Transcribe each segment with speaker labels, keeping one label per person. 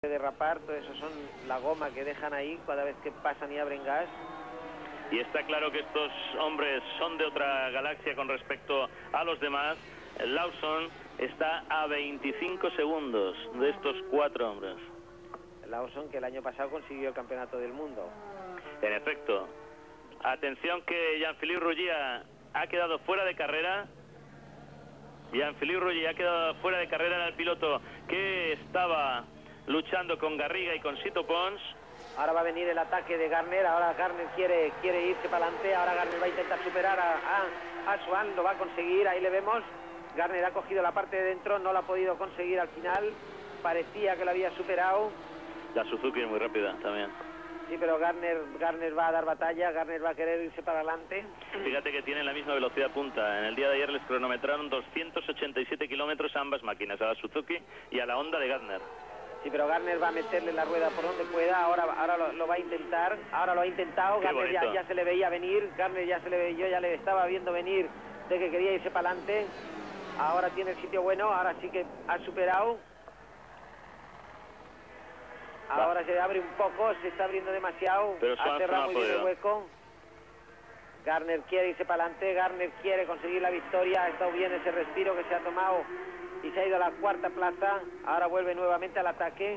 Speaker 1: derrapar, todo eso son la goma que dejan ahí cada vez que pasan y abren gas.
Speaker 2: Y está claro que estos hombres son de otra galaxia con respecto a los demás. Lawson está a 25 segundos de estos 4 hombres.
Speaker 1: Lawson, que el año pasado consiguió el campeonato del mundo.
Speaker 2: En efecto. Atención que Jean-Philippe Rougier ha quedado fuera de carrera. Jean-Philippe Rougier ha quedado fuera de carrera, en el piloto que estaba luchando con Garriga y con Sito Pons.
Speaker 1: Ahora va a venir el ataque de Garner. Ahora Garner quiere irse para adelante. Ahora Garner va a intentar superar a Swan. Lo va a conseguir, ahí le vemos. Garner ha cogido la parte de dentro, no lo ha podido conseguir al final. Parecía que lo había superado.
Speaker 2: La Suzuki es muy rápida también.
Speaker 1: Sí, pero Garner va a dar batalla. Garner va a querer irse para adelante.
Speaker 2: Fíjate que tienen la misma velocidad punta. En el día de ayer les cronometraron 287 kilómetros a ambas máquinas, a la Suzuki y a la Honda de Garner.
Speaker 1: Sí, pero Garner va a meterle la rueda por donde pueda. Ahora lo va a intentar. Ahora lo ha intentado.
Speaker 2: Qué
Speaker 1: Garner ya se le veía venir. Garner ya se le veía, yo ya le estaba viendo venir de que quería irse para adelante. Ahora tiene el sitio bueno. Ahora sí que ha superado. Ahora se abre un poco, se está abriendo demasiado.
Speaker 2: Pero
Speaker 1: ha cerrado muy bien el hueco. Garner quiere irse para adelante. Garner quiere conseguir la victoria. Ha estado bien ese respiro que se ha tomado y se ha ido a la cuarta plaza. Ahora vuelve nuevamente al ataque.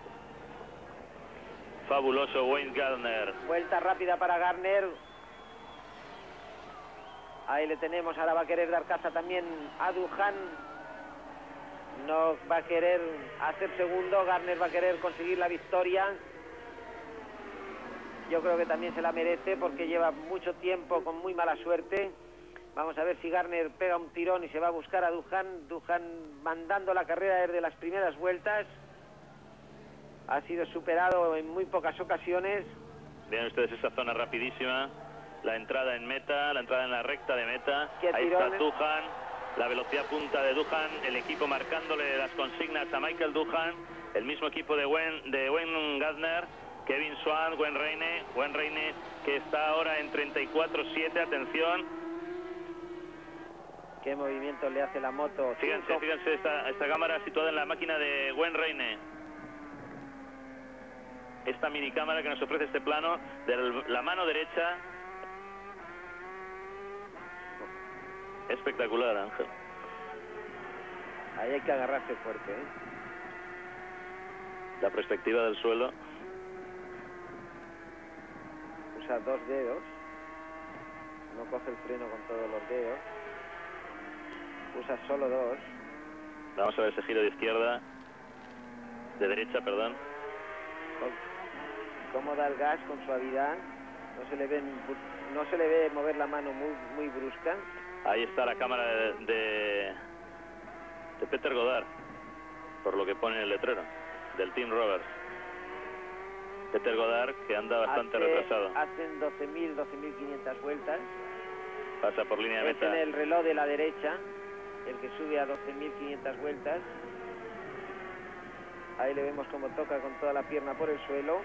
Speaker 2: Fabuloso Wayne Gardner.
Speaker 1: Vuelta rápida para Garner. Ahí le tenemos. Ahora va a querer dar caza también a Duhan. No va a querer hacer segundo. Garner va a querer conseguir la victoria. Yo creo que también se la merece porque lleva mucho tiempo con muy mala suerte. Vamos a ver si Garner pega un tirón y se va a buscar a Duhan. Duhan mandando la carrera desde las primeras vueltas. Ha sido superado en muy pocas ocasiones.
Speaker 2: Vean ustedes esa zona rapidísima. La entrada en meta, la entrada en la recta de meta. Ahí está Duhan. La velocidad punta de Duhan. El equipo marcándole las consignas a Michael Duhan. El mismo equipo de Wayne Gardner. Kevin Swan, Wayne Rainey que está ahora en 34.7. Atención.
Speaker 1: ¿Qué movimiento le hace la moto?
Speaker 2: Fíjense esta cámara situada en la máquina de Wayne Rainey. Esta mini cámara que nos ofrece este plano de la mano derecha. Espectacular, Ángel.
Speaker 1: Ahí hay que agarrarse fuerte, ¿eh?
Speaker 2: La perspectiva del suelo.
Speaker 1: Usa 2 dedos. No coge el freno con todos los dedos. Usa solo 2.
Speaker 2: Vamos a ver ese giro de izquierda. De derecha, perdón.
Speaker 1: Cómo da el gas con suavidad. No se le ve mover la mano muy brusca.
Speaker 2: Ahí está la cámara de Peter Godard, por lo que pone en el letrero, del Team Roberts. Peter Godard, que anda bastante retrasado.
Speaker 1: Hacen 12.500 vueltas.
Speaker 2: Pasa por línea de meta.
Speaker 1: En el reloj de la derecha, el que sube a 12.500 vueltas. Ahí le vemos cómo toca con toda la pierna por el suelo.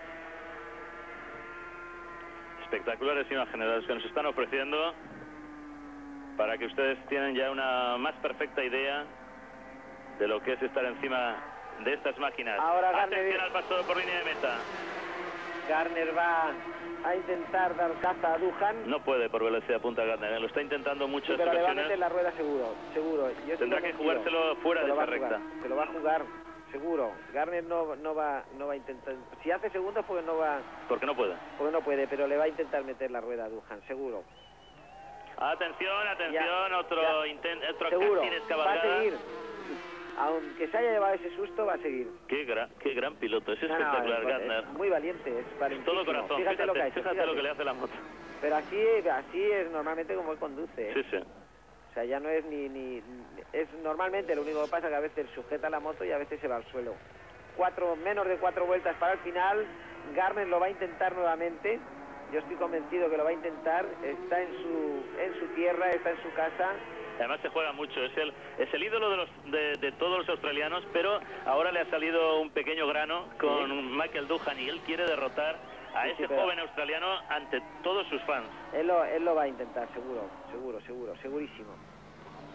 Speaker 2: Espectaculares imágenes las que nos están ofreciendo para que ustedes tienen ya una más perfecta idea de lo que es estar encima de estas máquinas.
Speaker 1: Ahora
Speaker 2: atención al paso por línea de meta.
Speaker 1: Garner va a intentar dar caza a Duhan.
Speaker 2: No puede por velocidad punta Garner, lo está intentando muchas
Speaker 1: pero
Speaker 2: ocasiones.
Speaker 1: Le va a meter la rueda seguro.
Speaker 2: Tendrá que jugárselo fuera de esa recta.
Speaker 1: Se lo va a jugar seguro. Garner no va a intentar. Si hace segundo pues no va.
Speaker 2: Porque no puede.
Speaker 1: Porque no puede, pero le va a intentar meter la rueda a Duhan, seguro.
Speaker 2: Atención, otro
Speaker 1: seguro,
Speaker 2: Castines cabalgada.
Speaker 1: Va a seguir. Aunque se haya llevado ese susto, va a seguir.
Speaker 2: Qué gran piloto, es espectacular, Gardner.
Speaker 1: Es muy valiente, es valientísimo.
Speaker 2: Todo corazón, fíjate lo que ha hecho, fíjate lo que le hace la moto.
Speaker 1: Pero así es normalmente como él conduce.
Speaker 2: Sí.
Speaker 1: O sea, ya no es es normalmente lo único que pasa que a veces sujeta la moto y a veces se va al suelo. Menos de 4 vueltas para el final. Garner lo va a intentar nuevamente. Yo estoy convencido que lo va a intentar. Está en su tierra, está en su casa.
Speaker 2: Además se juega mucho, es el ídolo de todos los australianos, pero ahora le ha salido un pequeño grano con Michael Duhan y él quiere derrotar a ese joven australiano ante todos sus fans.
Speaker 1: Él lo va a intentar, segurísimo.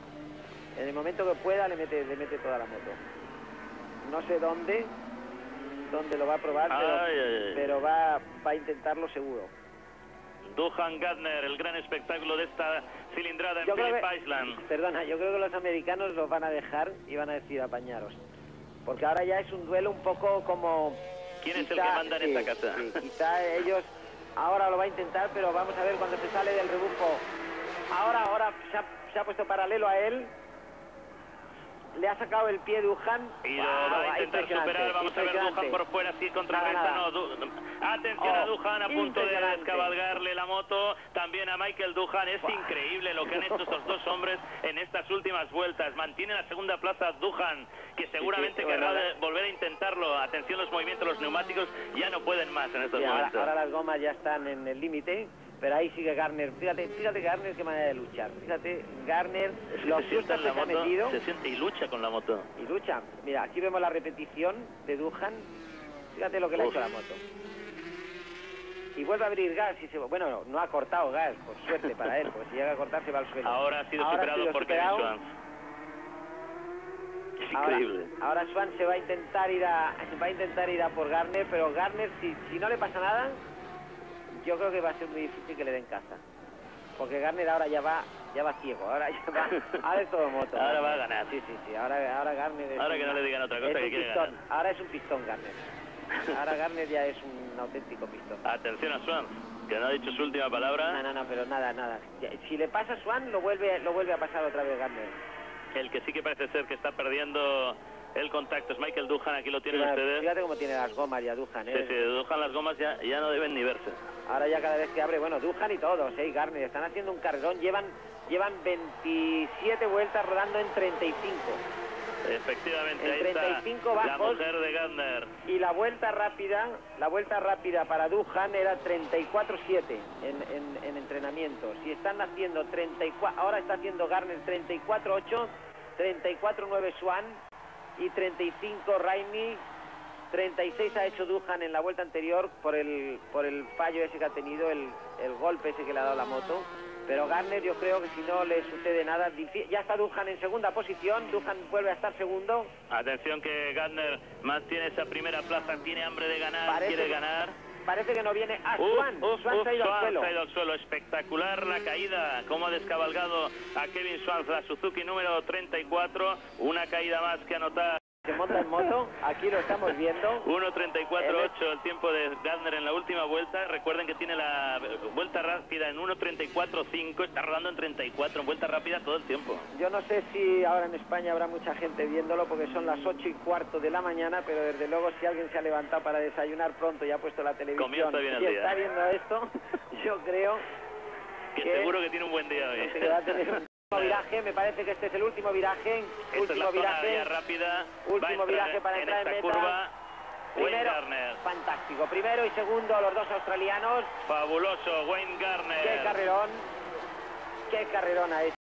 Speaker 1: En el momento que pueda le mete toda la moto. No sé dónde, dónde lo va a probar, pero va a intentarlo seguro.
Speaker 2: Duhan Gardner, el gran espectáculo de esta cilindrada en Phillip Island.
Speaker 1: Perdona, yo creo que los americanos los van a dejar y van a decir apañaros. Porque ahora ya es un duelo un poco como...
Speaker 2: ¿Quién es el que manda en esta casa?
Speaker 1: Sí, quizá ellos ahora lo va a intentar, pero vamos a ver cuando se sale del rebufo. Ahora se ha puesto paralelo a él. Le ha sacado el pie Duhan.
Speaker 2: Y lo va a intentar superar. Vamos a ver Duhan por fuera, sí, contrarresta. No, atención a Duhan, a punto de descabalgarle la moto. También a Michael Duhan. Es increíble lo que han hecho estos dos hombres en estas últimas vueltas. Mantiene la segunda plaza Duhan, que seguramente querrá volver a intentarlo. Atención los movimientos, los neumáticos ya no pueden más en estos momentos.
Speaker 1: Ahora las gomas ya están en el límite. Pero ahí sigue Gardner. Fíjate Gardner qué manera de luchar. Fíjate, Gardner, los sustos que se ha metido.
Speaker 2: Se siente y lucha con la moto.
Speaker 1: Y lucha. Mira, aquí vemos la repetición de Duhan. Fíjate lo que le ha hecho la moto. Y vuelve a abrir gas. Bueno, no ha cortado gas, por suerte para él, porque si llega a cortar se va al suelo.
Speaker 2: Ahora ha sido superado por Kevin Schwantz. Es increíble.
Speaker 1: Ahora Schwantz se va a intentar ir a por Gardner, pero Gardner, si no le pasa nada, yo creo que va a ser muy difícil que le den caza. Porque Gardner ahora ya va ciego. Ahora es todo moto.
Speaker 2: Ahora va a ganar.
Speaker 1: Sí. Ahora Gardner
Speaker 2: ahora que no le digan otra cosa que quiere ganar.
Speaker 1: Ahora es un pistón Gardner. Ahora Gardner ya es un auténtico pistón.
Speaker 2: Atención a Schwantz, que no ha dicho su última palabra.
Speaker 1: No, pero nada. Si le pasa a Schwantz, lo vuelve a pasar otra vez Gardner.
Speaker 2: El que sí que parece ser que está perdiendo el contacto es Michael Duhan. Aquí lo tienen ustedes.
Speaker 1: Fíjate cómo tiene las gomas ya Duhan.
Speaker 2: Sí, Duhan las gomas ya no deben ni verse.
Speaker 1: Ahora ya cada vez que abre, bueno, Duhan y todos, y Gardner están haciendo un carrerón. Llevan 27 vueltas rodando en 35.
Speaker 2: Efectivamente,
Speaker 1: en
Speaker 2: ahí
Speaker 1: 35
Speaker 2: está
Speaker 1: bajos,
Speaker 2: la mujer de Gardner.
Speaker 1: Y la vuelta rápida para Duhan era 34.7 en entrenamientos. Y están haciendo 34, ahora está haciendo Gardner 34.8, 34.9 Schwantz y 35 Raimi. 36 ha hecho Duhan en la vuelta anterior por el fallo ese que ha tenido, el golpe ese que le ha dado la moto. Pero Gardner, yo creo que si no le sucede nada, ya está Duhan en segunda posición. Duhan vuelve a estar segundo.
Speaker 2: Atención que Gardner mantiene esa primera plaza, tiene hambre de ganar, quiere ganar.
Speaker 1: Parece que no viene a Schwantz. Schwantz ha ido
Speaker 2: al suelo. Espectacular la caída, cómo ha descabalgado a Kevin Schwantz, la Suzuki número 34. Una caída más que anotar.
Speaker 1: Se monta en moto, aquí lo estamos viendo.
Speaker 2: 1.34.8 el tiempo de Gardner en la última vuelta. Recuerden que tiene la vuelta rápida en 1.34.5, está rodando en 34, en vuelta rápida todo el tiempo.
Speaker 1: Yo no sé si ahora en España habrá mucha gente viéndolo porque son las 8:15 de la mañana, pero desde luego si alguien se ha levantado para desayunar pronto y ha puesto la televisión
Speaker 2: comienza bien el
Speaker 1: y
Speaker 2: día.
Speaker 1: Está viendo esto, yo creo
Speaker 2: que seguro que tiene un buen día hoy.
Speaker 1: Que va a tener un viraje, me parece que este es el último viraje.
Speaker 2: Último viraje rápida.
Speaker 1: Último viraje para entrar en meta.
Speaker 2: Curva.
Speaker 1: Primero,
Speaker 2: Wayne Gardner.
Speaker 1: Fantástico. Primero y segundo los dos australianos.
Speaker 2: Fabuloso, Wayne Gardner.
Speaker 1: Qué carrerón ha hecho.